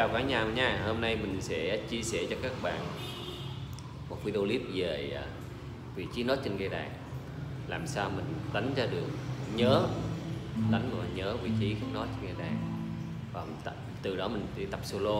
chào cả nhà nha. Hôm nay mình sẽ chia sẻ cho các bạn một video clip về vị trí nốt trên cây đàn. Làm sao mình đánh ra được, đánh và nhớ vị trí các nốt trên cây đàn. Và từ đó mình đi tập solo.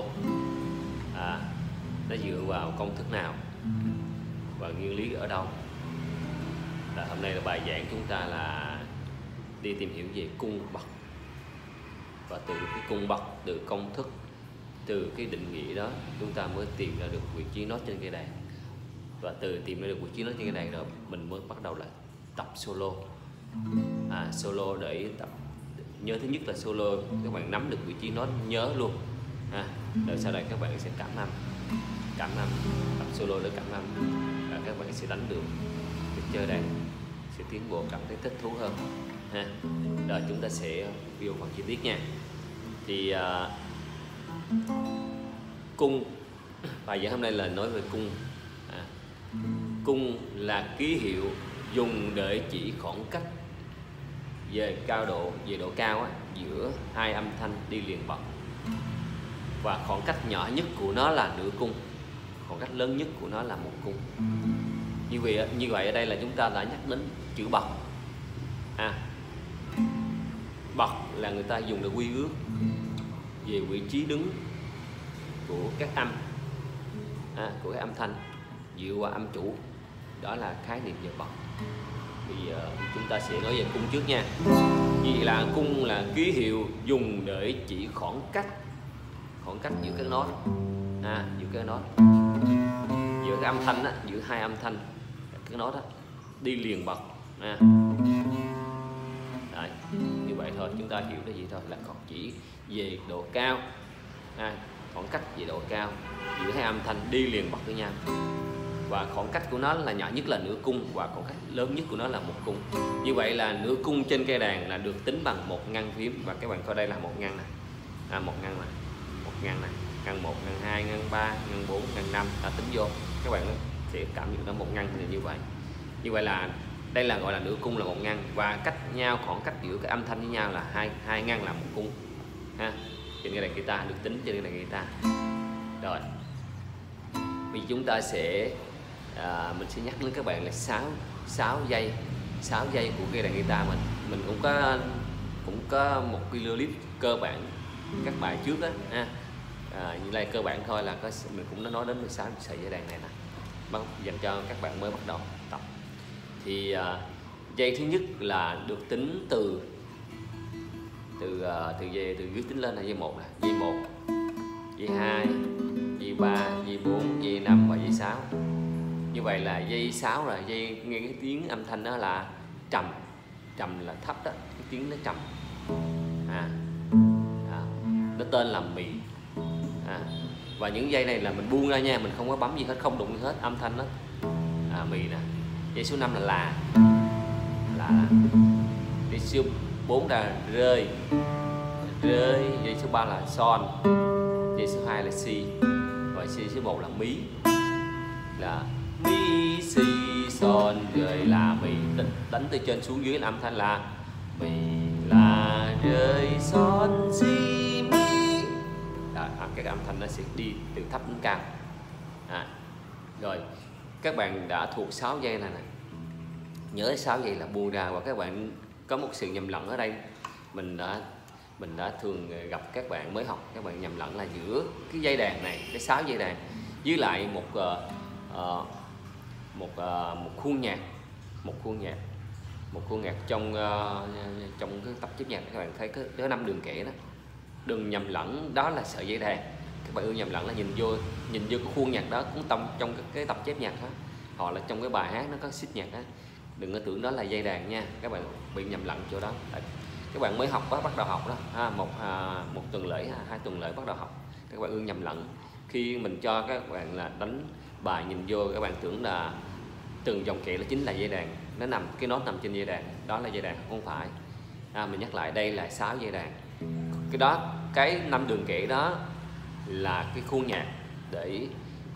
Nó dựa vào công thức nào và nguyên lý ở đâu. Hôm nay là bài giảng chúng ta là đi tìm hiểu về cung bậc. Và từ cái cung bậc, từ công thức, từ cái định nghĩa đó chúng ta mới tìm ra được vị trí nốt trên cây đàn. Và từ tìm ra được vị trí nốt trên cây đàn rồi mình mới bắt đầu là tập solo. Solo để tập nhớ. Thứ nhất là solo các bạn nắm được vị trí nốt, nhớ luôn. Rồi sau đây các bạn sẽ cảm âm, tập solo để cảm âm, và các bạn sẽ đánh được chơi đàn, sẽ tiến bộ, cảm thấy thích thú hơn. Rồi chúng ta sẽ vô phần chi tiết nha. Thì cung, bài giảng hôm nay là nói về cung. Cung là ký hiệu dùng để chỉ khoảng cách về cao độ, về độ cao giữa hai âm thanh đi liền bậc. Và khoảng cách nhỏ nhất của nó là nửa cung, khoảng cách lớn nhất của nó là một cung. Như vậy ở đây là chúng ta đã nhắc đến chữ bậc. Bậc là người ta dùng để quy ước về vị trí đứng của các âm, của các âm thanh dựa qua âm chủ. Đó là khái niệm về bậc. Bây giờ chúng ta sẽ nói về cung trước nha. Vì là cung là ký hiệu dùng để chỉ khoảng cách giữa các nốt, giữa các nốt, giữa các âm thanh giữa hai âm thanh các nốt đi liền bậc. Đấy, như vậy thôi, chúng ta hiểu cái gì thôi, là còn chỉ về độ cao, khoảng cách về độ cao giữa hai âm thanh đi liền bậc với nhau. Và khoảng cách của nó là nhỏ nhất là nửa cung, và khoảng cách lớn nhất của nó là một cung. Như vậy là nửa cung trên cây đàn là được tính bằng một ngăn phím. Và các bạn coi đây là một ngăn này, một ngăn này, ngăn 1, ngăn 2, ngăn 3, ngăn 4, ngăn 5 ta tính vô. Các bạn sẽ cảm nhận đó, một ngăn thì như vậy. Như vậy là đây là gọi là nửa cung là một ngăn, và cách nhau, khoảng cách giữa cái âm thanh với nhau là hai ngăn là một cung. Trên cây đàn guitar được tính trên cây đàn guitar. Rồi vì chúng ta sẽ mình sẽ nhắc đến các bạn là 6 giây của cây đàn guitar. Mình cũng có một video clip cơ bản các bài trước như đây cơ bản thôi, là mình cũng đã nói đến 16 sợi dây đàn này nè, dành cho các bạn mới bắt đầu tập. Thì dây thứ nhất là được tính từ dưới tính lên là dây 1 nè, dây 1, dây 2, dây 3, dây 4, dây 5 và dây 6. Như vậy là dây 6 là dây nghe cái tiếng âm thanh đó là trầm là thấp đó, cái tiếng nó trầm. Nó tên là mì. Và những dây này là mình buông ra nha, mình không có bấm gì hết, không đụng gì hết, âm thanh đó mì nè. Dây số 5 là dây số 4 là rơi. Dây số 3 là son, dây số 2 là si, và dây số 1 là mí, là mi si son rơi la mì. Đánh từ trên xuống dưới là âm thanh là mì la rơi son si mi. Cái âm thanh nó sẽ đi từ thấp đến cao. Rồi các bạn đã thuộc 6 giây này nè, nhớ 6 giây là buông ra. Và các bạn có một sự nhầm lẫn ở đây, mình đã thường gặp các bạn mới học, các bạn nhầm lẫn là giữa cái dây đàn này, cái 6 dây đàn với lại một khuôn nhạc trong cái tập chép nhạc. Các bạn thấy có 5 đường kẻ đó, đừng nhầm lẫn đó là sợi dây đàn. Các bạn nhầm lẫn là nhìn vô cái khuôn nhạc đó cũng trong cái tập chép nhạc đó, hoặc là trong cái bài hát nó có xích nhạc đó. Đừng có tưởng đó là dây đàn nha, các bạn bị nhầm lẫn chỗ đó. Các bạn mới học bắt đầu học đó, một tuần lễ, 2 tuần lễ bắt đầu học, các bạn nhầm lẫn. Khi mình cho các bạn là đánh bài, nhìn vô các bạn tưởng là từng dòng kệ là chính là dây đàn, cái nốt nằm trên dây đàn, đó là dây đàn, không phải. Mình nhắc lại, đây là 6 dây đàn. Cái 5 đường kệ đó là cái khuôn nhạc để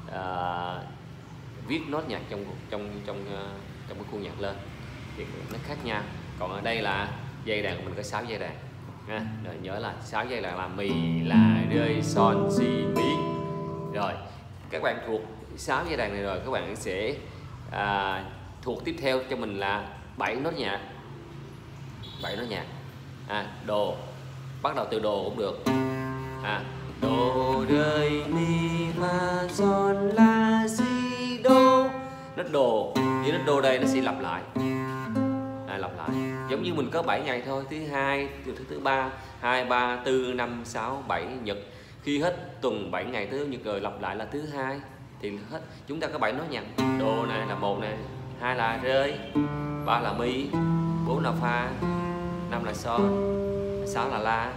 viết nốt nhạc trong cái khuôn nhạc lên, thì nó khác nhau. Còn ở đây là dây đàn của mình có 6 dây đàn. ha. Rồi nhớ là 6 giai đoạn là mì, là, rơi, son, si, mi. Rồi các bạn thuộc 6 giai đoạn này rồi, các bạn sẽ thuộc tiếp theo cho mình là 7 nốt nhạc. 7 nốt nhạc. Đồ, bắt đầu từ đồ cũng được. Đồ, rơi, mi, fa, son, la, si, đô. Nốt đồ với nốt đô đây nó sẽ lặp lại. Lặp lại giống như mình có 7 ngày thôi, thứ hai, thứ ba, 2, 3, 4, 5, 6, 7 nhật. Khi hết tuần 7 ngày thứ nhật rồi lặp lại là thứ hai thì hết. Chúng ta có 7 nốt nhạc. Đồ này là 1 này, 2 là rơi, 3 là mi, 4 là fa, 5 là son, 6 là la,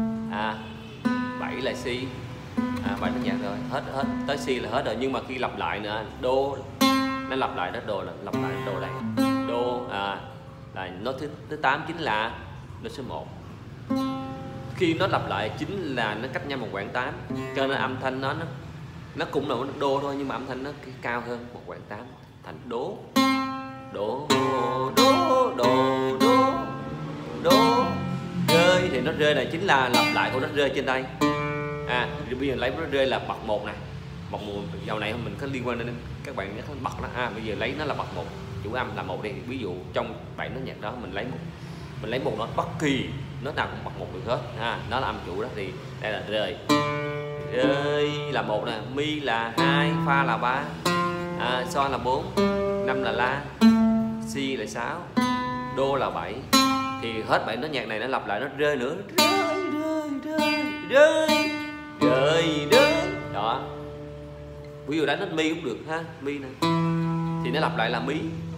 7 là si. 7 nốt nhạc rồi, hết tới si là hết rồi. Nhưng mà khi lặp lại nữa, đô nó lặp lại đó, đồ là lặp lại đồ đây, đô là nốt thứ 8 chính là nốt số 1. Khi nó lặp lại chính là nó cách nhau một quãng 8, cho nên âm thanh nó cũng là một đô thôi, nhưng mà âm thanh nó cao hơn một quãng 8 thành đố, đố, đố, đô, đố, đố. Rơi thì nó rơi này chính là lặp lại của nó rơi trên đây. Bây giờ lấy nó rơi là bậc 1 này, bậc 1 dạo này mình có liên quan đến các bạn nhớ bậc đó. Bây giờ lấy nó là bậc 1, chủ âm là 1 đi. Ví dụ trong 7 nốt nhạc đó mình lấy một nốt bất kỳ nốt nào cũng bậc 1 được hết. Nó là âm chủ đó. Thì đây là rơi, rơi là 1 nè, mi là 2, fa là 3, son là 4, 5 là la, si là 6, đô là 7. Thì hết 7 nốt nhạc này nó lặp lại nó rơi nữa, rơi, rơi, rơi, rơi, rơi, rơi đó. Ví dụ đánh nốt mi cũng được ha, mi này thì nó lặp lại là mi,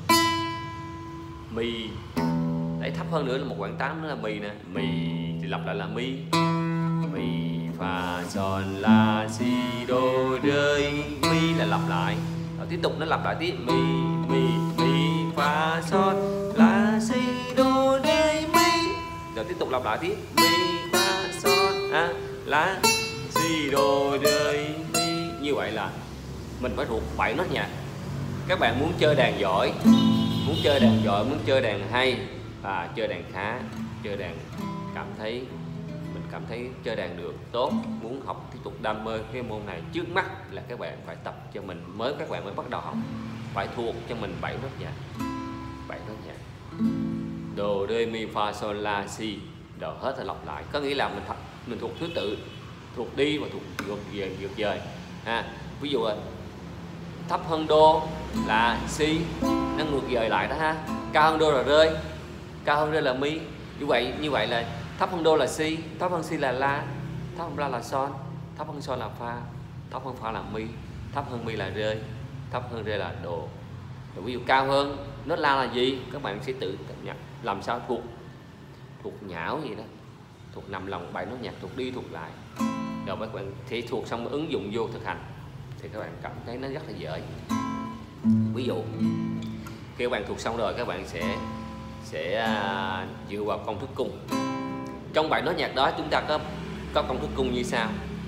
mi. Đấy, thấp hơn nữa là một quãng 8 nữa là mì nè, mì thì lặp lại là mi, mi, fa, son, la, si, đô, rơi, mi là lặp lại. Rồi tiếp tục nó lặp lại tiếp, mi, mi, mi, fa, son, la, si, đô, rơi, mi. Rồi tiếp tục lặp lại tiếp, mi, fa, son, la, si, đô, rơi, mi. Như vậy là mình phải thuộc 7 nốt nhạc. Các bạn muốn chơi đàn giỏi, muốn chơi đàn hay, chơi đàn khá, chơi đàn mình cảm thấy chơi đàn được tốt, muốn học tiếp tục đam mê cái môn này, trước mắt là các bạn phải tập cho mình, các bạn mới bắt đầu học phải thuộc cho mình 7 nốt nhạc. 7 nốt nhạc đồ, rê, mi, fa, sol, la, si, rồi hết rồi lặp lại. Có nghĩa là mình thuộc thứ tự, thuộc đi và thuộc ngược dời. Ví dụ là thấp hơn đô là si, nó ngược dời lại đó ha. Cao hơn đô là rơi, cao hơn rơi là mi. Như vậy là thấp hơn đô là si, thấp hơn si là la, thấp hơn la là son, thấp hơn son là fa, thấp hơn fa là mi, thấp hơn mi là rơi, thấp hơn rơi là đồ. Rồi ví dụ cao hơn nốt la là gì, các bạn sẽ tự nhập làm sao thuộc nhão gì đó, thuộc nằm lòng 7 nốt nhạc, thuộc đi thuộc lại. Rồi các bạn sẽ thuộc xong ứng dụng vô thực hành thì các bạn cảm thấy nó rất là dễ. Ví dụ khi các bạn thuộc xong rồi, các bạn sẽ dựa vào công thức cung. Trong 7 nốt nhạc đó chúng ta có công thức cung như sau.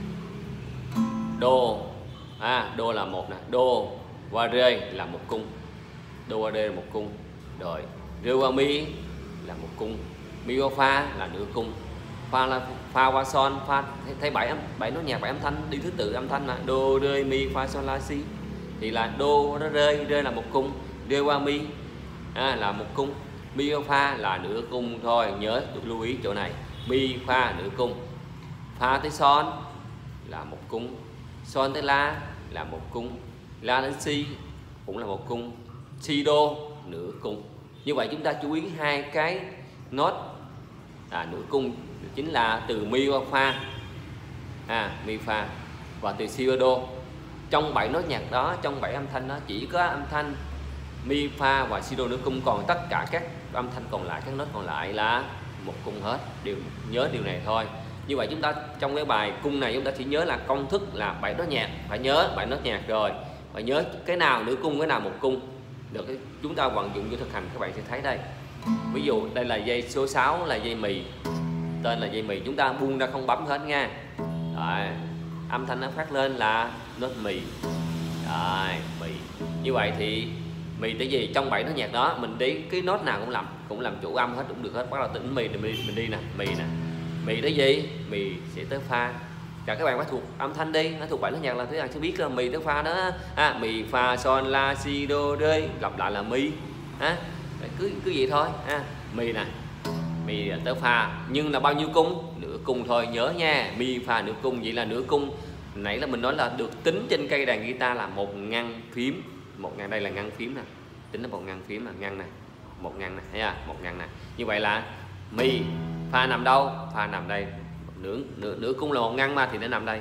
Đô, đô là 1 nè, đô qua rê là một cung, đô qua rê là một cung, rồi rê qua mi là một cung, mi qua fa là nửa cung, fa qua son, fa thấy 7 nốt nhạc 7 âm thanh đi thứ tự âm thanh mà, đô, rê, mi, fa, son, la, si thì là đô nó rê là một cung, rê qua mi là một cung, mi qua fa là nửa cung thôi, nhớ lưu ý chỗ này, mi fa nửa cung, fa tới son là một cung, son tới la là một cung, la đến si cũng là một cung, si đô nửa cung. Như vậy chúng ta chú ý hai cái nốt nửa cung chính là từ mi qua fa, mi fa và từ si qua đô. Trong 7 nốt nhạc đó, trong 7 âm thanh đó chỉ có âm thanh mi fa và si đô nửa cung, còn tất cả các âm thanh còn lại, các nốt còn lại là một cung hết. Nhớ điều này thôi. Như vậy chúng ta trong cái bài cung này chúng ta chỉ nhớ là công thức là 7 nốt nhạc, phải nhớ 7 nốt nhạc rồi, phải nhớ cái nào nửa cung, cái nào một cung được. Chúng ta vận dụng vô thực hành các bạn sẽ thấy đây. Ví dụ đây là dây số 6 là dây mì, tên là dây mì, chúng ta buông ra không bấm hết nha. Rồi, âm thanh nó phát lên là nốt mì. Rồi, mì. Như vậy thì mì tại vì trong 7 nốt nhạc đó mình đi cái nốt nào cũng làm chủ âm hết cũng được hết. Bắt đầu tính mì thì mình đi nè, mì nè, mì tới gì, mì sẽ tới fa. Cả các bạn phải thuộc âm thanh đi, nó thuộc bài nốt nhạc là các bạn sẽ biết là mì tới fa đó. Mì fa son la si do rê, lặp lại là mi. Cứ vậy thôi. Mì nè, mì tới fa nhưng là bao nhiêu cung? Nửa cung thôi, nhớ nha. Mi fa nửa cung, vậy là nửa cung. Nãy là mình nói là được tính trên cây đàn guitar là 1 ngăn phím. 1 ngăn đây là ngăn phím nè, tính là 1 ngăn phím là ngăn nè, 1 ngăn nè, thấy chưa? 1 ngăn nè. Như vậy là mi fa nằm đâu? Fa nằm đây. Nửa cung là 1 ngăn mà thì nó nằm đây.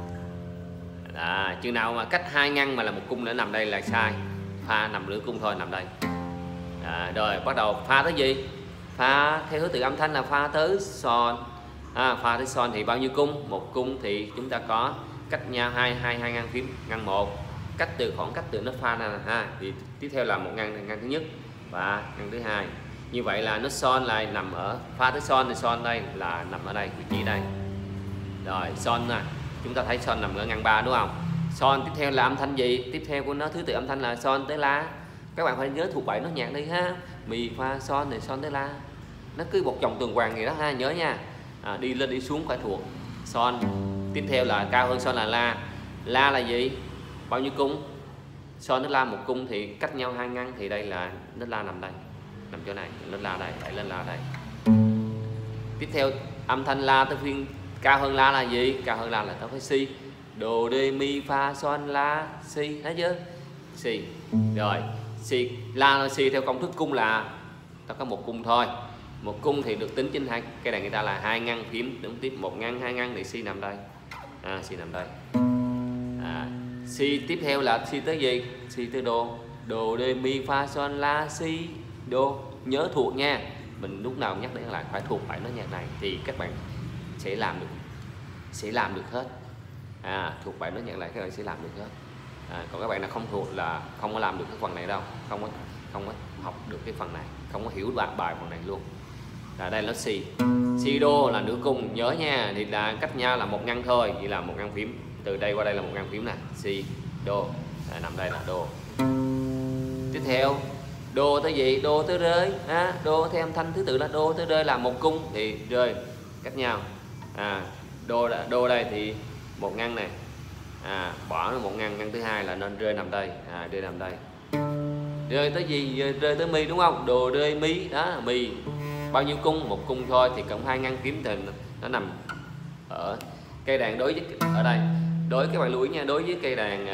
Chừng nào mà cách 2 ngăn mà là 1 cung nữa nằm đây là sai. Fa nằm nửa cung thôi, nằm đây. Rồi bắt đầu fa tới gì? Fa theo thứ tự âm thanh là fa tới son. Fa tới son thì bao nhiêu cung? 1 cung thì chúng ta có cách nhau hai ngăn phím. Ngăn 1 khoảng cách từ nốt fa này thì tiếp theo là 1 ngăn thứ nhất và ngăn thứ hai. Như vậy là nốt son lại nằm ở fa tới son thì son đây là nằm ở đây, vị trí đây. Rồi son nè, chúng ta thấy son nằm ở ngăn 3 đúng không? Son tiếp theo là âm thanh gì? Tiếp theo của nó thứ tự âm thanh là son tới la. Các bạn phải nhớ thuộc bài nốt nhạc đi ha. Mi fa son thì son tới la. Nó cứ một vòng tuần hoàn gì đó ha, nhớ nha. Đi lên đi xuống phải thuộc. Son tiếp theo là cao hơn son là la. La là gì? Bao nhiêu cung? Son tới la 1 cung thì cách nhau 2 ngăn thì đây là nốt la nằm đây. Nằm chỗ này, nốt la đây, đẩy lên la đây. Tiếp theo âm thanh la tới phiên cao hơn la là gì? Cao hơn la là ta phải si. Do re mi fa son la si, thấy chưa? Si. Rồi, si la si theo công thức cung là ta có 1 cung thôi. 1 cung thì được tính trên hai cây đàn guitar là 2 ngăn phím, đúng tiếp 1 ngăn 2 ngăn thì si nằm đây. Si nằm đây. Si tiếp theo là si tới gì? Si tới do. Do re mi fa son la si do. Nhớ thuộc nha. Mình lúc nào nhắc đến lại phải thuộc bài nốt nhạc này thì các bạn sẽ làm được hết. Thuộc bài nốt nhạc này các bạn sẽ làm được hết. Còn các bạn nào không thuộc là không có làm được cái phần này đâu, không có học được cái phần này, không có hiểu đoạn bài phần này luôn. Đây là si. Si do là nửa cung, nhớ nha, thì là cách nhau là 1 ngăn thôi, chỉ là 1 ngăn phím. Từ đây qua đây là 1 ngăn phím nè, si do. Nằm đây là do. Tiếp theo do tới gì? Do tới rơi. Do theo âm thanh thứ tự là do tới rơi là 1 cung thì rơi cách nhau. Do đây thì 1 ngăn này. Bỏ 1 ngăn thứ hai là nên rơi nằm đây. Rơi nằm đây. Rơi tới gì? Rơi tới mi đúng không? Do rơi mi đó, mi bao nhiêu cung? 1 cung thôi thì cộng 2 ngăn phím thì nó nằm ở cây đàn đối với ở đây. Đối các bạn lưu ý nha, đối với cây đàn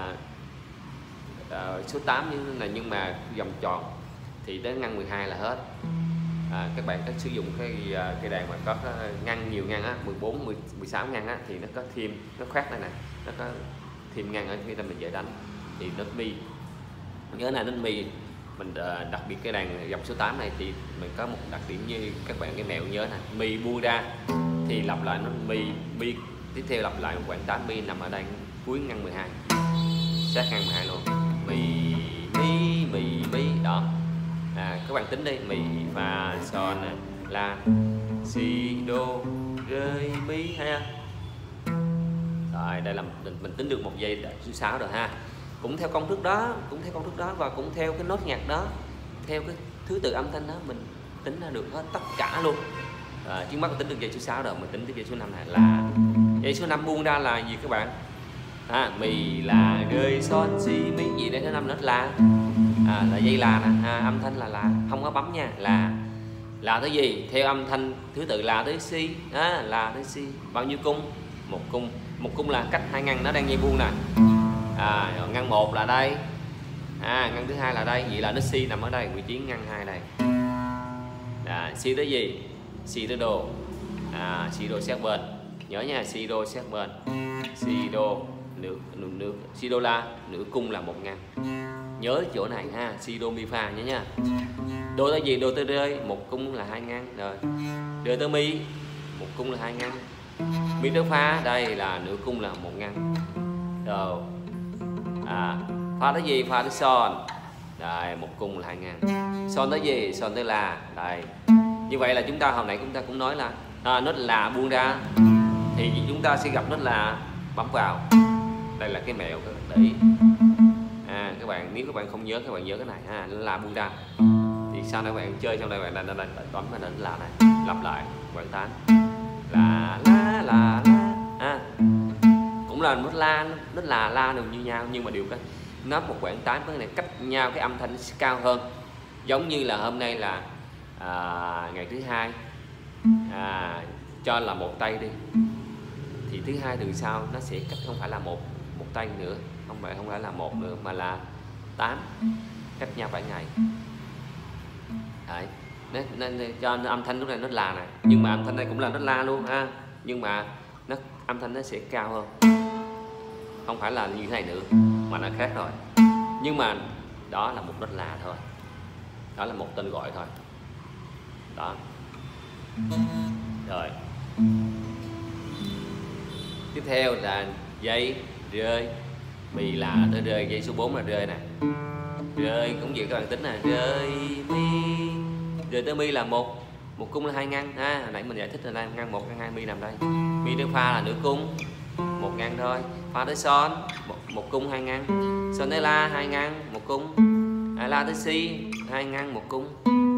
số 8 như này nhưng mà vòng tròn thì tới ngăn 12 là hết. Các bạn có sử dụng cây đàn mà có ngăn nhiều ngăn 14, 16 ngăn thì nó có thêm, nó khác đây nè, nó có thêm ngăn ở khi ta mình dễ đánh thì nốt mi. Nhớ là nốt mi mình đặc biệt cái đàn dòng số 8 này thì mình có một đặc điểm như các bạn cái mẹo nhớ nè, mi buông ra thì lặp lại nó mi tiếp theo lặp lại một quãng 8 mi nằm ở đây cuối ngăn 12, sát ngăn 12 luôn. Mi đó. Các bạn tính đi, mi fa son la si do re mi ha. Rồi đây là mình tính được 1 giây số 6 rồi ha. Cũng theo công thức đó, và cũng theo cái nốt nhạc đó, theo cái thứ tự âm thanh đó mình tính ra được hết tất cả luôn. Trước mắt mình tính được giây số 6 rồi, mình tính tới giây số 5 này là giây số 5 buông ra là gì các bạn? Mi là rơi son si mi gì đây, số 5 nốt là dây là nè, âm thanh là không có bấm nha, là tới gì? Theo âm thanh thứ tự là tới si, là tới si. Bao nhiêu cung? 1 cung. 1 cung là cách 2 ngăn nó đang dây buông nè. Ngăn 1 là đây. Ngăn thứ hai là đây, vậy là nó si nằm ở đây, vị trí ngăn 2 đây. Si tới gì? Si tới do. Si do sát bên. Nhớ nha, si do sát bên. Si do nửa si do la nửa cung là 1 ngăn. Nhớ chỗ này ha, si do mi fa nhớ nha. Do tới gì? Do tới rơi, 1 cung là 2 ngăn rồi. Rơi tới mi, 1 cung là 2 ngăn. Mi tới fa đây là nửa cung là 1 ngăn. Rồi. Fa tới gì? Fa tới son. Đây, 1 cung là 2 ngăn. Son tới gì? Son tới la. Đây. Như vậy là chúng ta hồi nãy chúng ta cũng nói là nốt là buông ra thì chúng ta sẽ gặp nốt là bấm vào. Đây là cái mẹo để ý. Các bạn nếu các bạn không nhớ, các bạn nhớ cái này nó là buông ra. Thì sau này các bạn chơi trong đây bạn bấm vào nốt là này, lặp lại quãng 8. là cũng là nốt la đều như nhau, nhưng mà điều cái nó một quãng 8 cái này cách nhau cái âm thanh nó sẽ cao hơn. Giống như là hôm nay là ngày thứ hai, cho là một tay đi, thì thứ hai từ sau nó sẽ cách không phải là một tay nữa, không phải là một nữa mà là 8, cách nhau 7 ngày. Đấy, nên cho âm thanh lúc này nó là này, nhưng mà âm thanh này cũng là nó la luôn ha, nhưng mà nó âm thanh nó sẽ cao hơn, không phải là như thế này nữa mà nó khác rồi. Nhưng mà đó là một nốt là thôi, đó là một tên gọi thôi. Đó rồi, tiếp theo là dây rơi, mi là tới rơi, dây số 4 là rơi nè, rơi cũng vậy các bạn tính nè, rơi mi, rơi tới mi là một cung là 2 ngăn ha. Hồi nãy mình giải thích là đây, ngăn 1 ngăn 2, mi nằm đây, mi tới pha là nửa cung 1 ngăn thôi, pha tới son một cung 2 ngăn, son tới la 2 ngăn 1 cung, la tới si 2 ngăn 1 cung.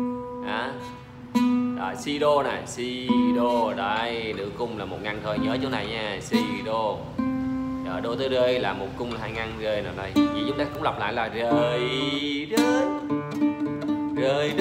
Rồi si đô này, si đô đây, nửa cung là 1 ngăn thôi, nhớ chỗ này nha, si đô. Rồi đô tới rơi là 1 cung là 2 ngăn, rơi nào đây. Vậy chúng ta cũng lặp lại là rơi rơi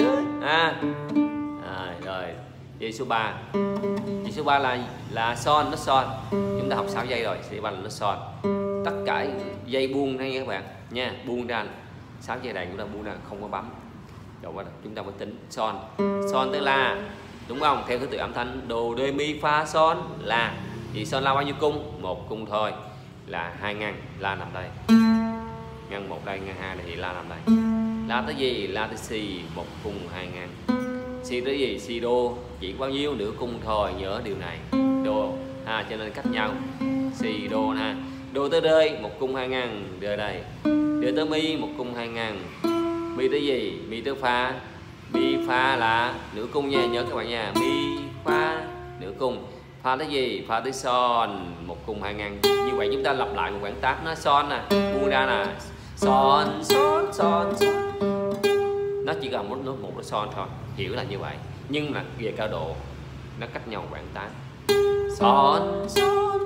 rồi dây số 3, dây số 3 là son, nó son. Chúng ta học 6 giây rồi, dây 3 là nó son. Tất cả dây buông đây các bạn nha, buông ra 6 giây này chúng ta buông ra, không có bấm. Rồi chúng ta mới tính son, son tới la, đúng không? Theo thứ tự âm thanh đồ rê mi fa son la. Thì son la bao nhiêu cung? 1 cung thôi, là 2 ngăn, la nằm đây, ngăn 1 đây, ngăn 2 này thì la nằm đây. La tới gì? La tới si 1 cung 2 ngăn. Si tới gì? Si đô chỉ bao nhiêu? Nửa cung thôi, nhớ điều này, đô cho nên cách nhau. Si đô ha, đô tới rơi 1 cung 2 ngăn, rơi đây. Rơi tới mi 1 cung 2 ngăn. Mi tới gì? Mi tới pha, mi pha là nửa cung nha, nhớ các bạn nha, mi pha nửa cung. Pha tới gì? Pha tới son 1 cung 2 ngăn. Như vậy chúng ta lặp lại một quãng 8, nó son nè, buông ra nè, son son son son. Nó chỉ cần một nốt son thôi, hiểu là như vậy. Nhưng mà về cao độ nó cách nhau quãng 8, son son.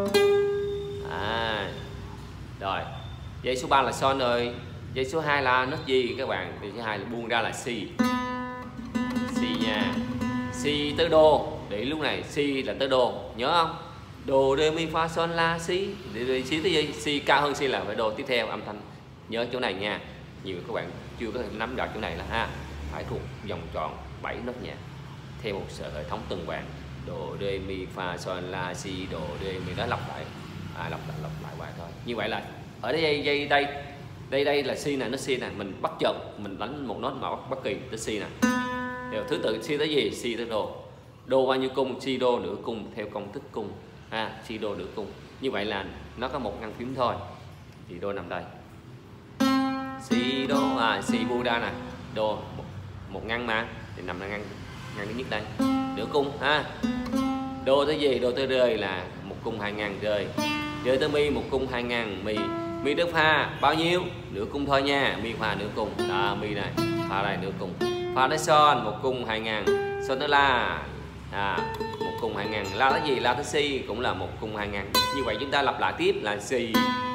Rồi dây số 3 là son rồi. Dây số 2 là nốt gì các bạn? Dây số 2 là buông ra là si, si nha, si tới đô. Để lúc này si là tới đô, nhớ không? Đồ rê mi fa son la si, để si tới gì? Si cao hơn si là phải đô tiếp theo âm thanh. Nhớ chỗ này nha. Nhiều các bạn chưa có thể nắm được chỗ này là ha, phải thuộc vòng tròn 7 nốt nhạc theo một hệ thống tuần hoàn. Đồ rê mi fa son la si đồ rê mi, đó lặp lại lặp lại hoài thôi. Như vậy là ở đây đây là si nè, nó si nè, mình bắt chợt mình đánh một nốt mà bất kỳ tới si nè. Theo thứ tự si tới gì? Si tới đô. Đô bao nhiêu cung? Si đô nửa cung theo công thức cung si đô nửa cung. Như vậy là nó có 1 ngăn phím thôi, thì đô nằm đây, si đô si buông ra nè, đô một ngăn mà thì nằm là ngăn thứ nhất đây, nửa cung Đô tới gì? Đô tới rơi là 1 cung 2 ngăn, rơi tới mi 1 cung 2 ngăn, mi tới pha bao nhiêu? Nửa cung thôi nha, mi pha nửa cung, đó mi này, pha đây nửa cung, pha tới son 1 cung 2 ngăn, son tới la 1 cung 2 ngăn, la tới gì? La tới si cũng là 1 cung 2 ngăn. Như vậy chúng ta lặp lại tiếp là si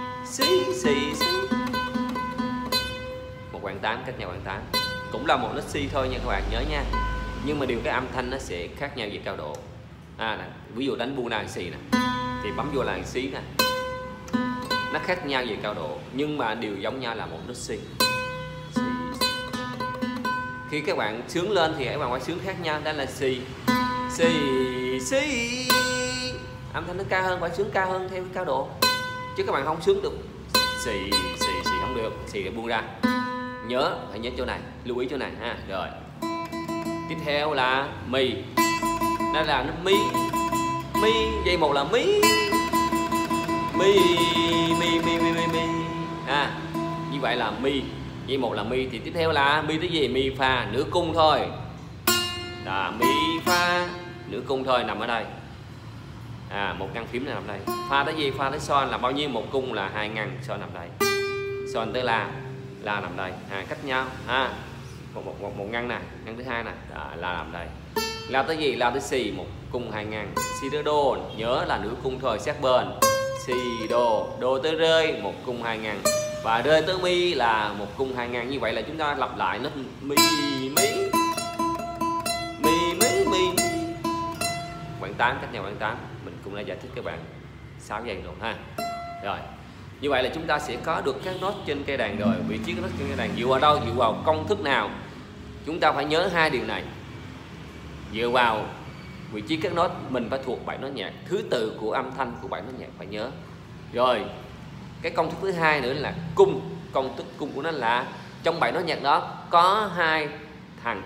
một quãng 8, cách nhau quãng 8, cũng là một nốt si thôi nha các bạn, nhớ nha. Nhưng mà điều cái âm thanh nó sẽ khác nhau về cao độ. Ví dụ đánh buông ra si nè, thì bấm vô là si nè, nó khác nhau về cao độ, nhưng mà đều giống nhau là một nốt si. Khi các bạn sướng lên thì các bạn phải sướng khác nhau, đó là si. Âm thanh nó cao hơn, phải sướng cao hơn theo cái cao độ, chứ các bạn không sướng được xì không được, xì để buông ra. Phải nhớ chỗ này, lưu ý chỗ này ha. Rồi tiếp theo là mi, đây là nó mi, dây 1 là mi như vậy là mi, dây 1 là mi. Thì tiếp theo là mi tới gì? Mi pha nửa cung thôi, mi pha nửa cung thôi, nằm ở đây, 1 ngăn phím này nằm đây. Pha tới gì? Pha tới son là bao nhiêu? 1 cung là 2 ngăn, son nằm đây, son tới la nằm đây, cách nhau một ngăn nè, ngăn thứ hai nè, la nằm đây, lao tới gì, lao tới si, một cung hai ngăn. Si tới đô, nhớ là nửa cung thôi, sát bên. Si đô, đô tới rơi, một cung hai ngăn, và rơi tới mi là một cung hai ngăn. Như vậy là chúng ta lặp lại nó mi mí mi mí mi. Quãng 8, cách nhau quãng 8 mình cũng đã giải thích các bạn 6 giây rồi ha. Rồi như vậy là chúng ta sẽ có được các nốt trên cây đàn rồi. Vị trí các nốt trên cây đàn dựa vào đâu? Dựa vào công thức nào? Chúng ta phải nhớ hai điều này. Dựa vào vị trí các nốt, mình phải thuộc bài nốt nhạc, thứ tự của âm thanh của bài nốt nhạc phải nhớ. Rồi cái công thức thứ hai nữa là cung. Công thức cung của nó là trong bài nốt nhạc đó có hai thằng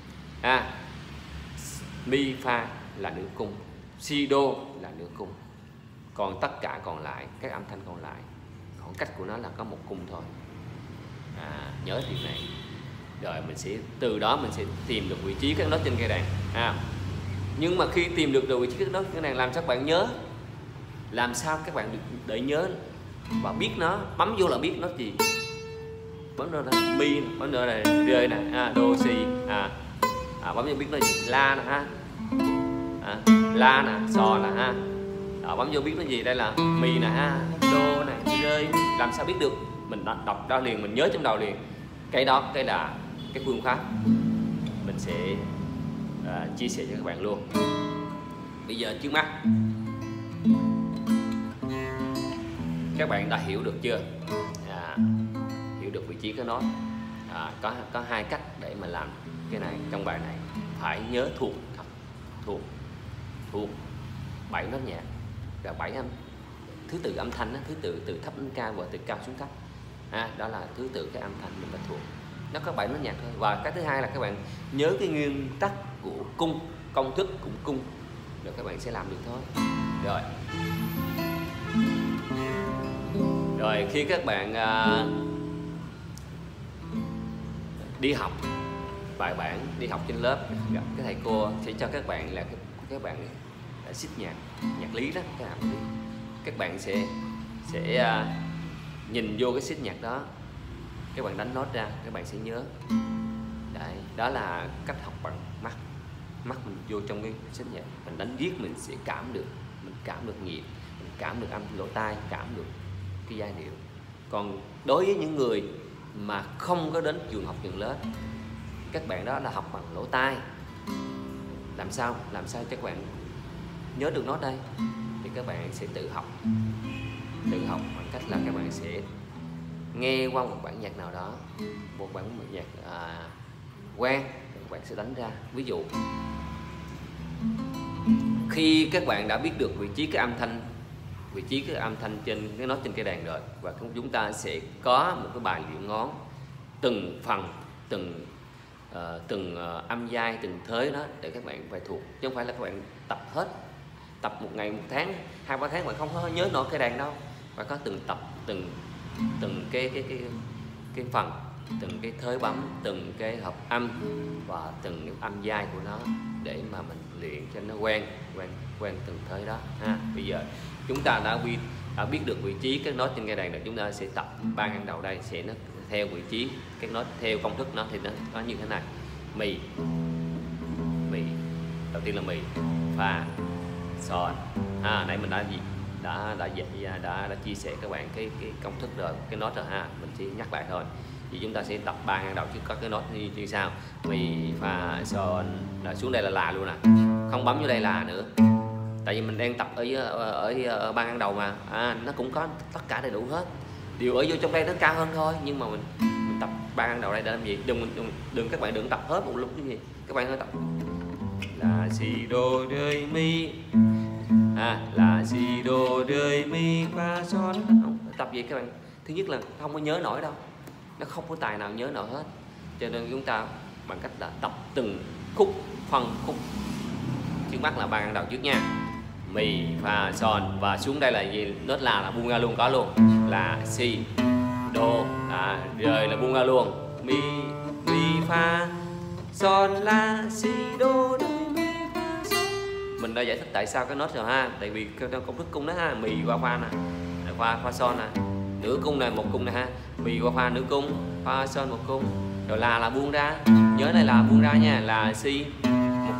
mi pha là nửa cung, si đô là nửa cung, còn tất cả còn lại, các âm thanh còn lại, khoảng cách của nó là có một cung thôi. Nhớ điều này. Rồi mình sẽ từ đó mình sẽ tìm được vị trí các nốt trên cây đàn. Nhưng mà khi tìm được vị trí các nốt trên cây đàn, làm sao các bạn nhớ? Làm sao các bạn được để nhớ và biết nó? Bấm vô là biết nốt gì. Bấm vô là mi, bấm vô là rơi nè, đô si, bấm vô biết nó gì, la nè ha, la nè, so nè ha. Bấm vô biết nó gì, đây là mi nè ha, đô nè, rơi. Làm sao biết được? Mình đọc ra liền, mình nhớ trong đầu liền. Cái đó, cái là cái phương pháp mình sẽ chia sẻ cho các bạn luôn. Bây giờ trước mắt các bạn đã hiểu được chưa? Hiểu được vị trí cái nốt. Có hai cách để mà làm cái này. Trong bài này phải nhớ thuộc 7 nốt nhạc và 7 âm, thứ tự âm thanh, thứ tự từ thấp đến cao và từ cao xuống thấp. Đó là thứ tự cái âm thanh mình phải thuộc. Nó có 7 nốt nhạc thôi. Và cái thứ hai là các bạn nhớ cái nguyên tắc của cung, công thức cũng cung, rồi các bạn sẽ làm được thôi. Rồi khi các bạn đi học bài bản, đi học trên lớp, gặp cái thầy cô sẽ cho các bạn là các bạn xích nhạc lý đó, các bạn sẽ nhìn vô cái xích nhạc đó, các bạn đánh nốt ra, các bạn sẽ nhớ. Đấy, đó là cách học bằng mắt mình vô trong cái xích nhạc, mình đánh viết mình sẽ cảm được, mình cảm được nhịp, mình cảm được âm lỗ tai, cảm được cái giai điệu. Còn đối với những người mà không có đến trường học trường lớp, các bạn đó là học bằng lỗ tai. Làm sao cho các bạn nhớ được nốt đây? Thì các bạn sẽ tự học bằng cách là các bạn sẽ nghe qua một bản nhạc nào đó, một bản nhạc quen, các bạn sẽ đánh ra. Ví dụ khi các bạn đã biết được vị trí cái âm thanh trên cái nốt trên cây đàn rồi, và chúng ta sẽ có một cái bài luyện ngón từng phần, từng âm giai, từng thới đó để các bạn phải thuộc, chứ không phải là các bạn tập hết, tập một ngày, 1 tháng, 2-3 tháng bạn không có nhớ nổi cây đàn đâu. Và có từng tập, từng cái phần, từng cái thới bấm, từng cái hợp âm và từng cái âm giai của nó, để mà mình luyện cho nó quen từng thới đó ha. Bây giờ chúng ta đã biết được vị trí các nốt trên cây đàn rồi, chúng ta sẽ tập 3 ngăn đầu đây, sẽ nó theo vị trí các nốt theo công thức nó, thì nó như thế này. Mì, đầu tiên là mì, pha, son. Nãy mình đã chia sẻ các bạn cái công thức rồi, cái nốt rồi ha. Mình chỉ nhắc lại thôi. Thì chúng ta sẽ tập 3 ngăn đầu, chứ có cái nốt như sau: mì, pha, son. Rồi xuống đây là là luôn nè, không bấm vô đây là nữa, tại vì mình đang tập ở 3 ngăn đầu mà. Nó cũng có tất cả đầy đủ hết, điều ở vô trong đây nó cao hơn thôi, nhưng mà mình tập 3 ngăn đầu đây để làm gì? Đừng các bạn đừng tập hết một lúc cái gì. Các bạn hãy tập là si đô rơi mi, là si đô rơi mi fa son. Tập gì các bạn? Thứ nhất là không có nhớ nổi đâu, nó không có tài nào nhớ nổi hết, cho nên chúng ta bằng cách là tập từng phân khúc. Trước mắt là 3 ngăn đầu trước nha: mì, pha, son, và xuống đây là gì? Nốt là buông ra luôn, có luôn là si đô, rơi là buông ra luôn, mi pha son, la si đô mi pha son. Mình đã giải thích tại sao cái nốt rồi ha, tại vì công thức cung đó ha, mì qua pha nè, pha son nè, nửa cung này, một cung này ha, mì qua pha nửa cung, pha son một cung, rồi là buông ra, nhớ đây là buông ra nha, là si một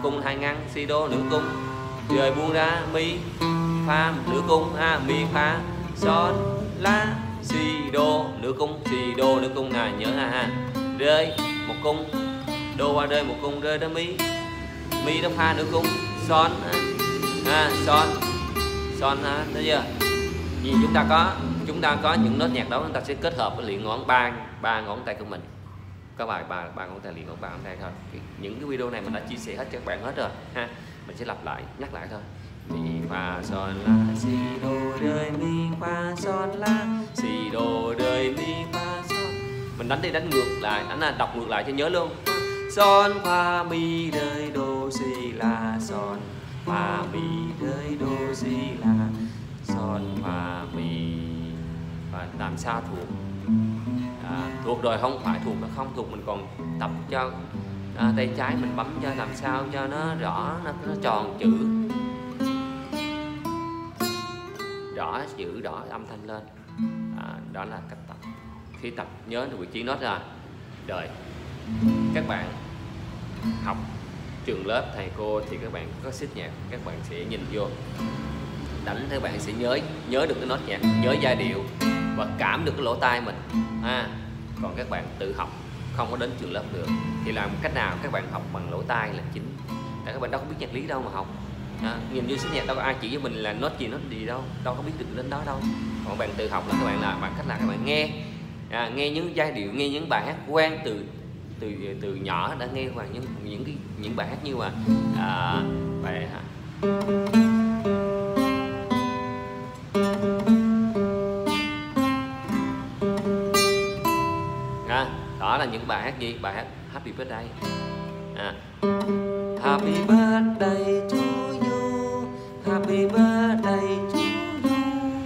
cung hai ngăn, si đô nửa cung, rồi buông ra mi pha nửa cung, mi pha son la si đô nửa cung, si đô nửa cung này nhớ rơi một cung, đô qua rơi một cung, rơi đó mi đó pha nửa cung, son son son thấy chưa? Vì chúng ta có những nốt nhạc đó, chúng ta sẽ kết hợp với luyện ngón ba ngón tay của mình. Có bài ba ngón tay, luyện ngón ba ngón tay thôi. Những cái video này mình đã chia sẻ hết cho các bạn hết rồi ha. Mình sẽ lặp lại, nhắc lại thôi. Mi fa son la si đô rơi mi fa son la si đô rơi mi fa son. Mình đánh đi, đánh ngược lại, đọc ngược lại cho nhớ luôn. Son fa mi rơi đô si la son fa mi rơi đô si la son fa mi. Và làm sao thuộc? Thuộc rồi không phải thuộc, nó không thuộc mình còn tập cho tay trái mình bấm cho làm sao cho nó rõ, nó tròn chữ, rõ chữ, rõ âm thanh lên. Đó là cách tập. Khi tập nhớ được vị trí nốt ra. Rồi các bạn học trường lớp thầy cô thì các bạn có xích nhạc, các bạn sẽ nhìn vô đánh, các bạn sẽ nhớ được cái nốt nhạc, nhớ giai điệu và cảm được cái lỗ tai mình. Còn các bạn tự học không có đến trường lớp được thì làm cách nào? Các bạn học bằng lỗ tai là chính. Tại các bạn đâu có biết nhạc lý đâu mà học. Nhìn vô xích nhạc đâu có ai chỉ cho mình là nốt gì đâu có biết được đến đó đâu. Còn các bạn tự học là các bạn làm bằng cách là các bạn nghe những giai điệu, nghe những bài hát quen từ nhỏ đã nghe qua những bài hát như là bài đó là những bài hát gì? Bài hát Happy Birthday. Happy birthday to you, happy birthday to you.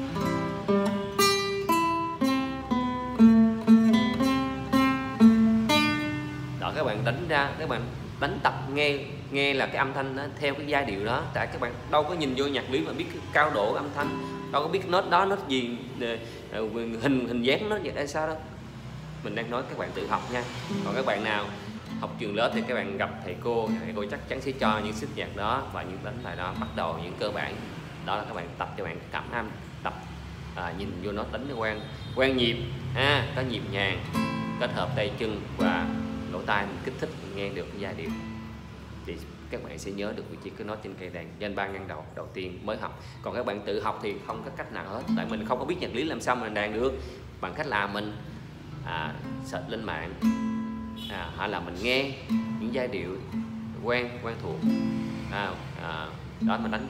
Đó, các bạn đánh ra, các bạn đánh tập nghe là cái âm thanh đó, theo cái giai điệu đó. Tại các bạn đâu có nhìn vô nhạc lý mà biết cái cao độ âm thanh, đâu có biết nốt đó nốt gì, hình dáng nó vậy tại sao đâu. Mình đang nói các bạn tự học nha. Còn các bạn nào học trường lớp thì các bạn gặp thầy cô chắc chắn sẽ cho những xích nhạc đó và những đánh bài đó, bắt đầu những cơ bản đó là các bạn tập cho bạn cảm âm, tập nhìn vô nó đánh nó quen nhịp, có nhịp nhàng, kết hợp tay chân và lỗ tai mình kích thích mình nghe được cái giai điệu thì các bạn sẽ nhớ được vị trí cái nốt trên cây đàn trên ba ngăn đầu tiên mới học. Còn các bạn tự học thì không có cách nào hết, tại mình không có biết nhạc lý, làm sao mình đàn được? Bằng cách là mình search lên mạng, hay là mình nghe những giai điệu quen thuộc, đó mình đánh.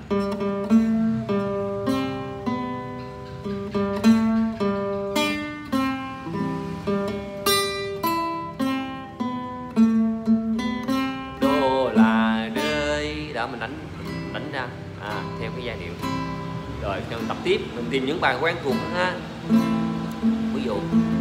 Đô là rơi, đó mình đánh ra theo cái giai điệu. Rồi trong tập tiếp mình tìm những bài quen thuộc ha. Ví dụ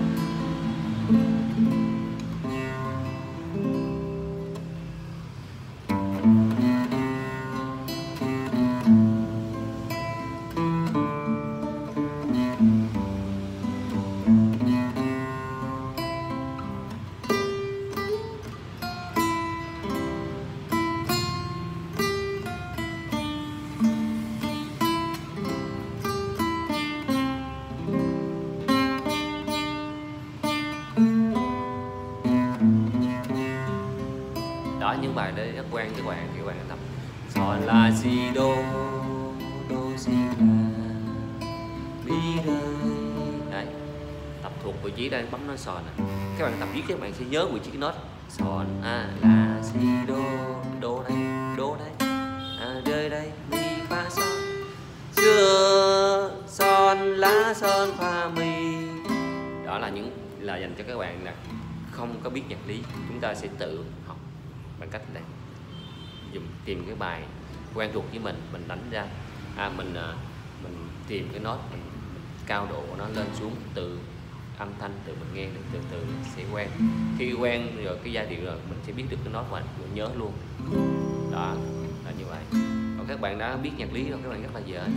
những bài đấy rất quen các bạn thì các bạn tập son la si đô si la mi rơi. Đấy, tập thuộc vị trí đây, bấm nó son này. Các bạn tập viết các bạn sẽ nhớ vị trí cái nốt son la si đô đây rơi đây mi fa son, xưa son lá son fa mi. Đó là dành cho các bạn là không có biết nhạc lý, chúng ta sẽ tự học bằng cách này, tìm cái bài quen thuộc với mình đánh ra, mình tìm cái nốt, mình cao độ nó lên xuống từ âm thanh, từ mình nghe được từ từ sẽ quen. Khi quen rồi cái giai điệu rồi mình sẽ biết được cái nốt và mình nhớ luôn. Đó là như vậy. Còn các bạn đã biết nhạc lý rồi các bạn rất là dễ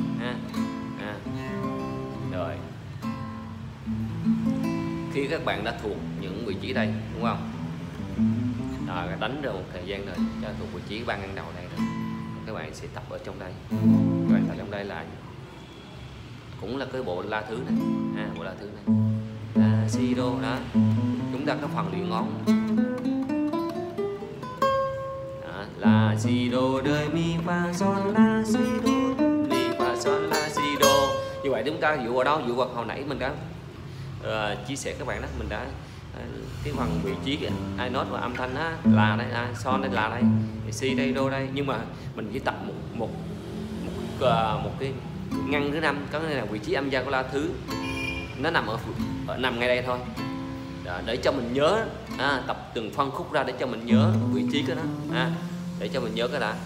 rồi khi các bạn đã thuộc những vị trí đây đúng không, đánh rồi một thời gian rồi cho thuộc vị trí ban ban đầu đây rồi. Các bạn sẽ tập ở trong đây, các bạn tập trong đây là cũng là cái bộ la thứ này, bộ la thứ này, la si đô đó. Chúng ta có phần luyện ngón đó, la si đô rê mi fa son la si đô mi fa son la si đô. Như vậy chúng ta dựa vào đâu? Dựa vào hồi nãy mình đã chia sẻ các bạn đó, mình đã cái phần vị trí ai nốt và âm thanh á, là đây, son đây, là đây, si đây, đô đây. Nhưng mà mình chỉ tập một cái ngăn thứ 5, có nghĩa là vị trí âm gia của la thứ nó nằm nằm ngay đây thôi. Đó, để cho mình nhớ, tập từng phân khúc ra để cho mình nhớ vị trí của nó, để cho mình nhớ cái đã.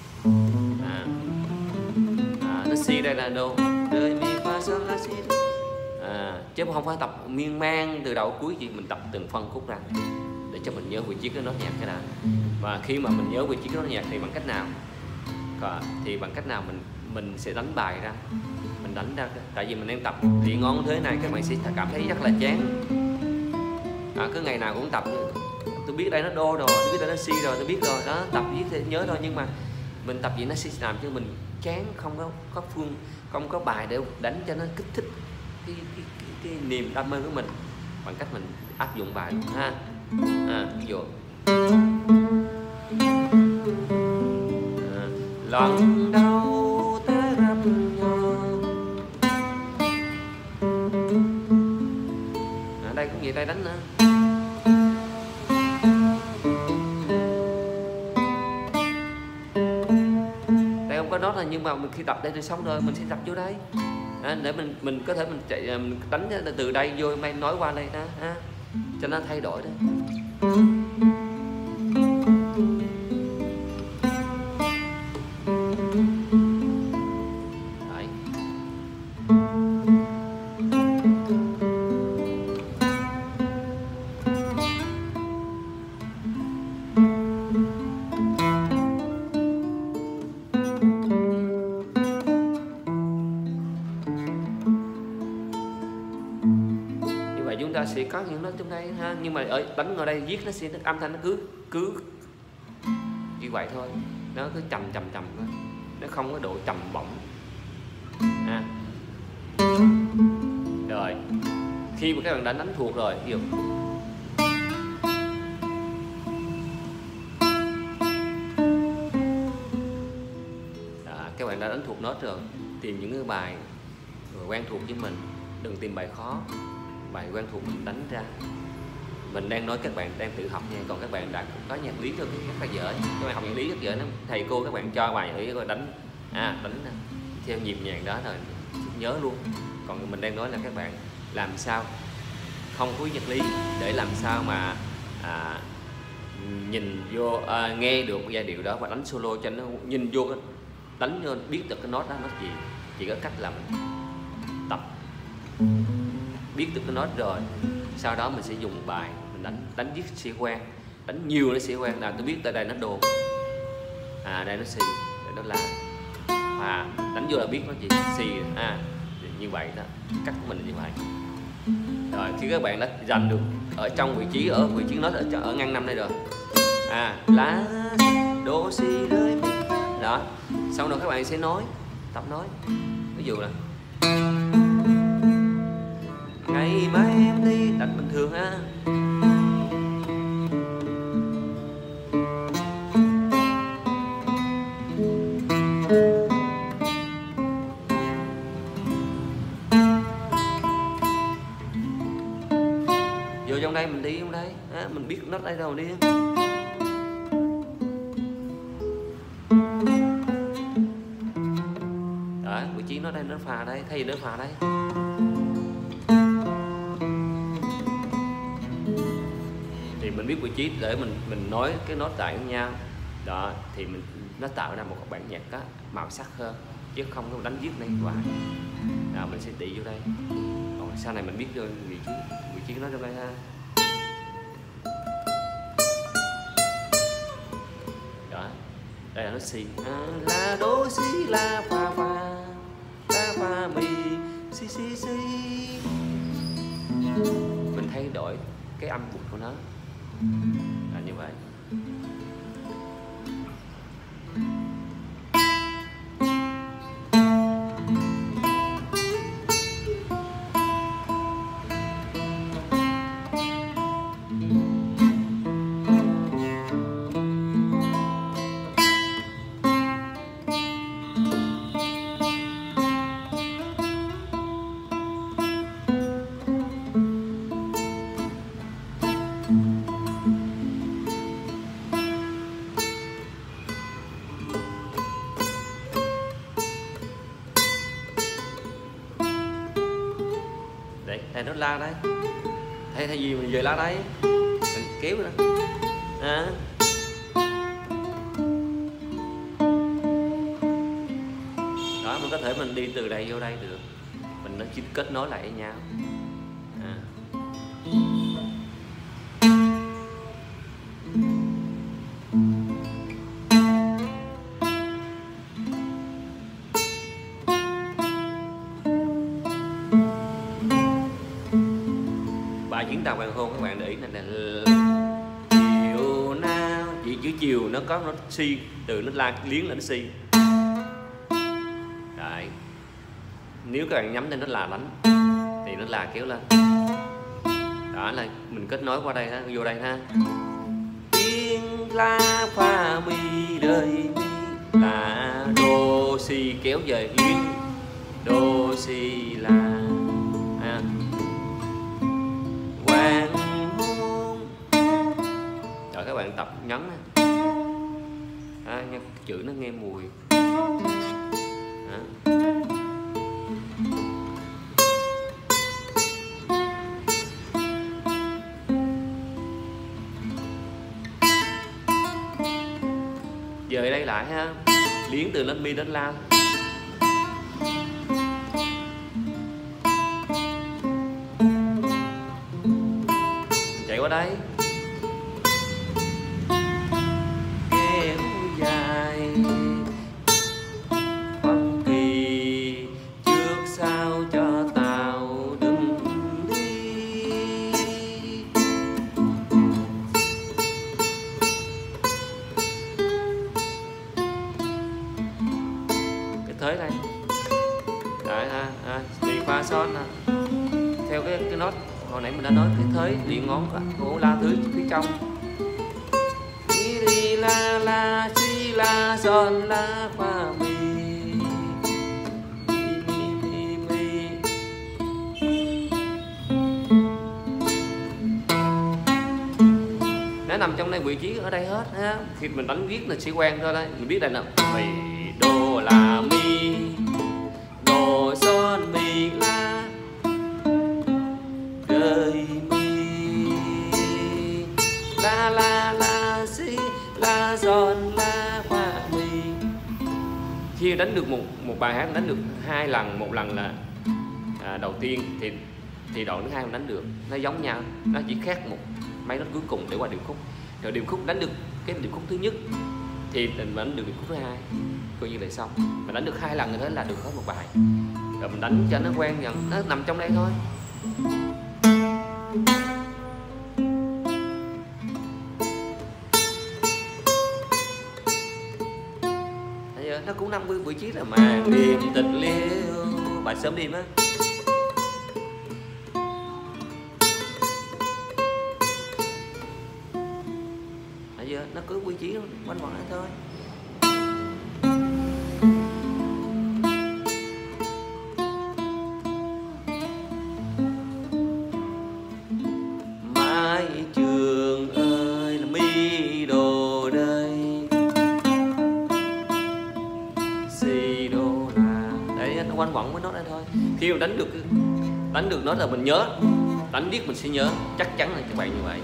Nó si đây là đô, rê mi fa son la si đô. Chứ không phải tập miên man từ đầu cuối gì, mình tập từng phân khúc ra để cho mình nhớ vị trí cái nốt nhạc cái đã. Và khi mà mình nhớ vị trí cái nốt nhạc thì bằng cách nào? Bằng cách nào mình sẽ đánh bài ra, mình đánh ra. Tại vì mình đang tập luyện ngón thế này, các bạn sẽ cảm thấy rất là chán. Cứ ngày nào cũng tập, tôi biết đây nó đô rồi, tôi biết đây nó si rồi, tôi biết rồi đó, tập viết thì nhớ thôi. Nhưng mà mình tập gì nó sẽ làm cho mình chán, không có bài để đánh cho nó kích thích cái niềm đam mê của mình, bằng cách mình áp dụng bài ha. Ví dụ lần đầu ta gặp nhau, đây cũng vậy, đây đánh nữa. Đây không có nốt rồi, nhưng mà mình khi tập đây thì xong rồi, mình sẽ tập vô đây. Để mình có thể mình đánh từ đây vô may nói qua đây đó, cho nó thay đổi đó. Đấy. Chúng ta sẽ có những nó trong đây ha, nhưng mà ở đánh ở đây viết nó sẽ âm thanh nó cứ như vậy thôi, nó cứ trầm thôi, nó không có độ trầm bổng. Rồi khi mà các bạn đã đánh thuộc rồi, ví dụ các bạn đã đánh thuộc nốt rồi, tìm những cái bài quen thuộc với mình, đừng tìm bài khó, bài quen thuộc mình đánh ra. Mình đang nói các bạn đang tự học nha, còn các bạn đã có nhạc lý cho rất là dễ. Các bạn học nhạc lý rất dễ lắm, thầy cô các bạn cho bài nhạc lý rồi đánh đánh theo nhịp nhàng đó rồi nhớ luôn. Còn mình đang nói là các bạn làm sao không có nhạc lý để làm sao mà nhìn vô nghe được giai điệu đó và đánh solo cho nó nhìn vô, đánh vô biết được cái nốt đó nốt gì. Chỉ có cách là mình tập biết được cái nốt rồi, sau đó mình sẽ dùng bài mình đánh viết sẽ quen, đánh nhiều nó sẽ quen. Là tôi biết tại đây nó đô, đây nó si, đây nó la, đánh vô là biết nó gì si, như vậy đó, cách của mình là như vậy. Rồi khi các bạn đã giành được ở trong vị trí nốt ở ngăn 5 đây rồi, lá đô si rơi đó, xong rồi các bạn sẽ nói, tập nói. Ví dụ là ngày mai em đi, đánh bình thường ha. Vô trong đây mình đi trong đây, mình biết nốt đây rồi đi. Đó, vị trí nó đây, nó phà đây, thay vì nó phà đây. Thì mình biết vị trí để mình nói cái nốt lại với nhau đó, thì nó tạo ra một bản nhạc có màu sắc hơn, chứ không có đánh viết này hoài. Mình sẽ tỉ vô đây, còn sau này mình biết được vị trí nó trong đây ha. Đó, đây là nó si, la đô si la fa mi si si si. Mình thay đổi cái âm vực của nó là như vậy. Đây nốt la đấy, thay vì mình về la đấy mình kéo nữa đó, mình có thể mình đi từ đây vô đây được, mình nó chỉ kết nối lại với nhau. Bài diễn tàu hoàng hôn các bạn để ý này chiều nào, chữ chiều nó có nốt si, từ nốt la liếng lên nốt si. Đấy, nếu các bạn nhắm lên nốt là đánh thì nốt là kéo lên. Đó là mình kết nối qua đây ha, vô đây ha. Yên la fa mi đời mi là đô si kéo về liếng đô si la hoàng hôn. Rồi các bạn tập nhấn nghe chữ nó nghe mùi. Dời đây lại ha, liếng từ lên mi đến la. Chạy qua đây, kéo dài phân kỳ trước sau cho tàu đừng đi. Cái thế đây, đấy đi pha son nè, theo cái nốt hồi nãy mình đã nói, cái thế điện ngón của la thứ phía trong. Đi la la si la son la fa mi mi mi. Nó nằm trong đây, vị trí ở đây hết ha. Khi mình đánh viết là sẽ quen thôi đây, mình biết đây nè, mi đô la mi đô son mi la đời mi la la la si la son la fa mi. Khi đánh được một bài hát đánh được 2 lần, một lần là đầu tiên thì đoạn thứ hai mình đánh được, nó giống nhau, nó chỉ khác một mấy nốt cuối cùng để qua điệp khúc. Rồi điệp khúc đánh được cái điệp khúc thứ nhất thì mình đánh được điệp khúc thứ hai, coi như là xong. Mình đánh được 2 lần nữa là được hết một bài. Rồi mình đánh cho nó quen dần, nó nằm trong đây thôi. Nó cũng 50 vị trí là màn đêm tịch liêu, bài sớm đêm á. Thấy chưa? Nó cứ vị trí quanh quẩn thôi. Mai trường ơi là mi đồ đây, si đô la. Đấy, nó quanh quẩn với nốt đây thôi. Khi mà đánh được nốt là mình nhớ, đánh viết mình sẽ nhớ, chắc chắn là các bạn như vậy.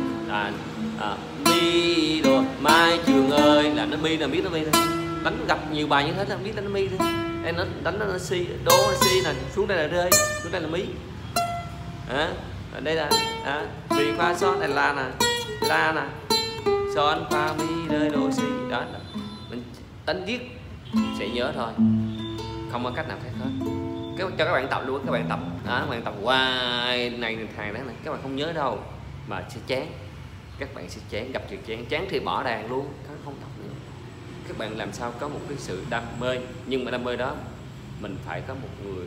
Mi đồ mai trường ơi là nó mi, là biết nó mi thôi. Đánh gặp nhiều bài như thế là biết đánh nó mi thôi. Đây nó đánh nó si, đô là si nè, xuống đây là rơi, xuống đây là mí. Đây là mi pha son, đây là la nè, son pha mi rơi đô si. Đó, mình đánh viết sẽ nhớ thôi, không có cách nào khác hết. Cho các bạn tập luôn, các bạn tập, các bạn tập hoài này thằng đó này, các bạn không nhớ đâu mà sẽ chán. các bạn sẽ chán, gặp chuyện chán thì bỏ đàn luôn, không tập nữa. Các bạn làm sao có một cái sự đam mê, nhưng mà đam mê đó mình phải có một người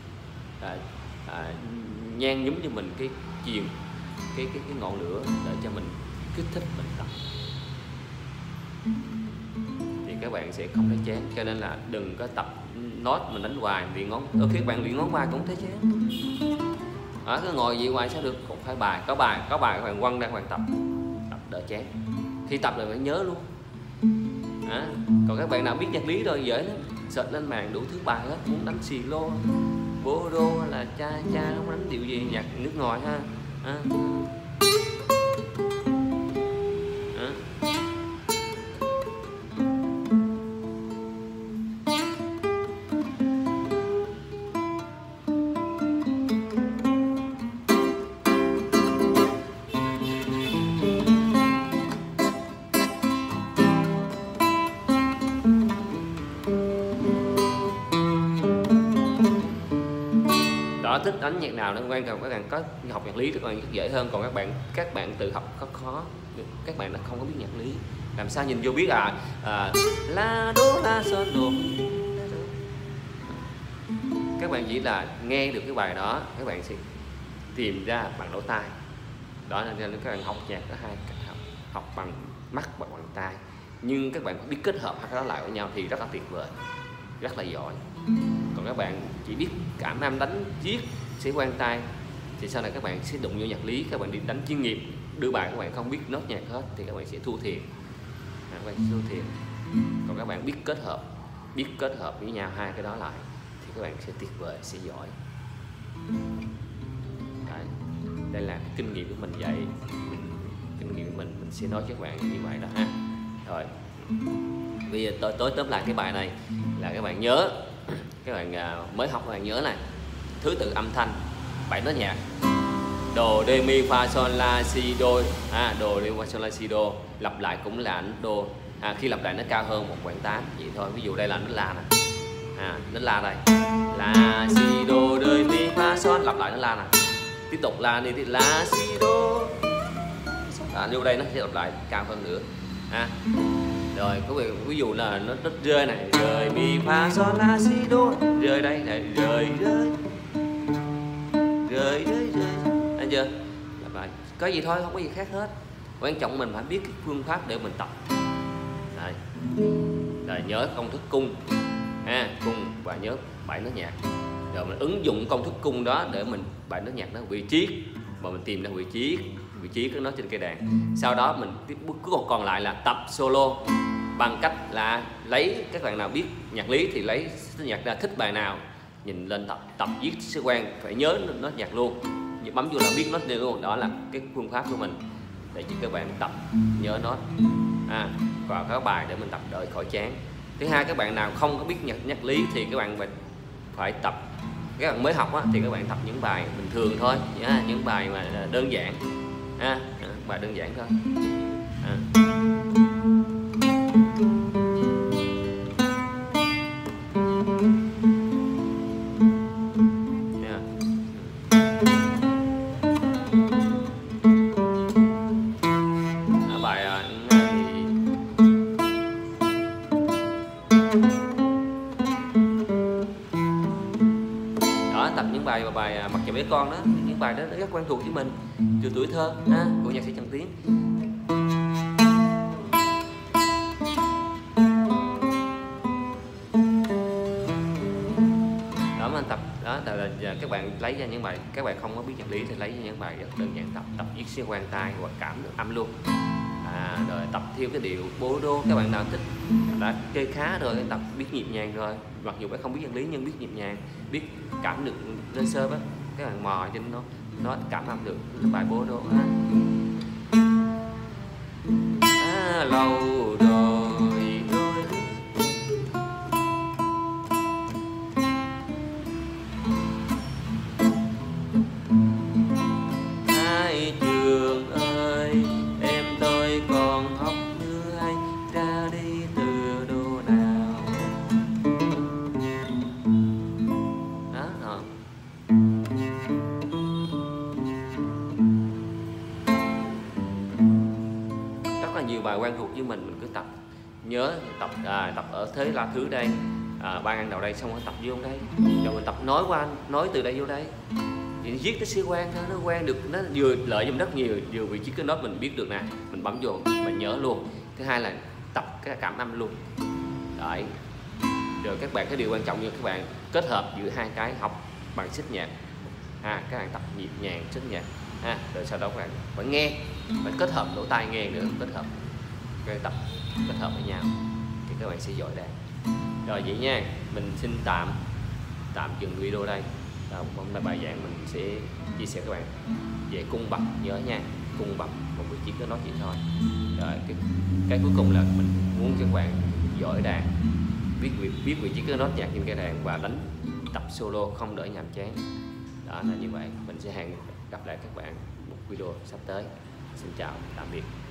nhan nhúm cho mình cái chuyền, cái ngọn lửa để cho mình kích thích mình tập, thì các bạn sẽ không thấy chán. Cho nên là đừng có tập nốt mình đánh hoài, luyện ngón, khi các bạn luyện ngón vai cũng thấy chán. Cứ ngồi vậy hoài sao được, cũng phải bài, có bài các bạn quăng ra các bạn tập đỡ chán. Khi tập là phải nhớ luôn. Còn các bạn nào biết nhạc lý rồi dễ lắm, search lên mạng đủ thứ bài hết, muốn đánh xì lô, bolero hay là cha không đánh điệu gì, nhạc nước ngoài ha. Thích đánh nhạc nào nó quan trọng các bạn có học nhạc lý rất dễ hơn. Còn các bạn tự học khó, các bạn nó không có biết nhạc lý, làm sao nhìn vô biết la đô la son đô. Các bạn chỉ là nghe được cái bài đó, các bạn sẽ tìm ra bằng lỗ tai. Đó nên các bạn học nhạc có hai cách học bằng mắt và bằng tai, nhưng các bạn biết kết hợp hai cái đó lại với nhau thì rất là tuyệt vời, rất là giỏi. Còn các bạn chỉ biết cảm âm đánh viết sẽ quan tai thì sau này các bạn sẽ đụng vô nhạc lý, các bạn đi đánh chuyên nghiệp, đưa bài các bạn không biết nốt nhạc hết thì các bạn sẽ thua thiệt. Còn các bạn biết kết hợp với nhau hai cái đó lại thì các bạn sẽ tuyệt vời, sẽ giỏi. Đấy. Đây là cái kinh nghiệm của mình vậy, kinh nghiệm của mình sẽ nói cho các bạn như vậy đó ha. Rồi bây giờ tôi tóm lại cái bài này là các bạn nhớ, các bạn mới học các bạn nhớ này, thứ tự âm thanh 7 nốt nhạc: đồ, rê, mi, fa, sol, la, si, do. Đồ, rê, mi, fa, sol, la, si, do. Lặp lại cũng là nốt đô. Khi lặp lại nó cao hơn 1/8 vậy thôi. Ví dụ đây là nốt la nè, nốt la đây, la, si, do, rê, mi, fa, sol, lặp lại nốt la nè, tiếp tục la đi, la, si, do. Vô đây nó sẽ lặp lại cao hơn nữa. Rồi ví dụ là nó rơi này, rơi mi fa sol la si do, rơi đây này, rơi anh chưa? Lặp lại có gì thôi, không có gì khác hết. Quan trọng mình phải biết cái phương pháp để mình tập. Rồi nhớ công thức cung, cung và nhớ 7 nốt nhạc. Rồi mình ứng dụng công thức cung đó để mình 7 nốt nhạc nó vị trí, mà mình tìm ra vị trí cái nó trên cây đàn. Sau đó mình tiếp bước còn lại là tập solo bằng cách là lấy, các bạn nào biết nhạc lý thì lấy nhạc ra, thích bài nào nhìn lên tập viết sơ quan, phải nhớ nốt nhạc luôn, bấm vô là biết nốt luôn. Đó là cái phương pháp của mình để cho các bạn tập nhớ nốt vào các bài để mình tập đợi khỏi chán. Thứ hai, các bạn nào không có biết nhạc lý thì các bạn phải tập. Các bạn mới học thì các bạn tập những bài bình thường thôi, những bài mà đơn giản, bài đơn giản thôi. Tập những bài Mặt Trời Bé Con đó, những bài đó rất quen thuộc với mình từ tuổi thơ của nhạc sĩ Trần Tiến. Đó mà tập đó là các bạn lấy ra những bài, các bạn không có biết nhạc lý thì lấy ra những bài rất đơn giản, tập viết sẽ quan tai hoặc cảm được âm luôn. Rồi tập theo cái điệu bolero. Các bạn nào thích đã chơi khá rồi, tập biết nhịp nhàng rồi, mặc dù các không biết nhạc lý nhưng biết nhịp nhàng, biết cảm được lên sơ á, các bạn mò trên nó cảm âm được bài bolero. Lâu rồi hai trường ơi, em tôi còn học nữa hay ra đi từ đô nào. Đó. mà quen thuộc với mình cứ tập, nhớ tập tập ở thế la thứ đây, ba ngăn đầu đây, xong rồi tập vô đây, rồi mình tập nói từ đây vô đây, thì nó viết nó sẽ quen thôi, nó quen được, nó vừa lợi cho mình rất nhiều, vừa vị trí cái nốt mình biết được nè, mình bấm vô mình nhớ luôn. Thứ hai là tập cái cảm âm luôn. Đấy. Rồi các bạn, cái điều quan trọng như các bạn kết hợp giữa hai cái, học bằng xích nhạc, các bạn tập nhịp nhàng xích nhạc, rồi sau đó các bạn phải nghe, phải kết hợp lỗ tai nghe nữa, kết hợp cái tập kết hợp với nhau thì các bạn sẽ giỏi đàn. Rồi vậy nha, mình xin tạm dừng video đây. Hôm nay bài giảng mình sẽ chia sẻ các bạn về cung bậc, nhớ nha, cung bậc một vị trí cái nốt vậy thôi. Rồi cái cuối cùng là mình muốn cho các bạn giỏi đàn, biết vị trí cái nốt nhạc trên cây đàn và đánh tập solo không đỡ nhàm chán. Đó là như vậy. Mình sẽ gặp lại các bạn một video sắp tới. Xin chào, tạm biệt.